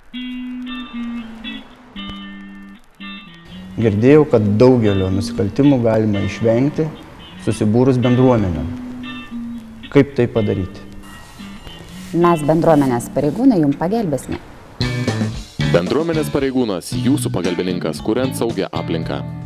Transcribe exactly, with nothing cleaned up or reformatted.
Girdėjau, kad daugelio nusikaltimų galima išvengti susibūrus bendruomenėm. Kaip tai padaryti? Mes bendruomenės pareigūnai jums pagelbėsime. Bendruomenės pareigūnas, jūsų pagalbininkas, kuriant saugią aplinką.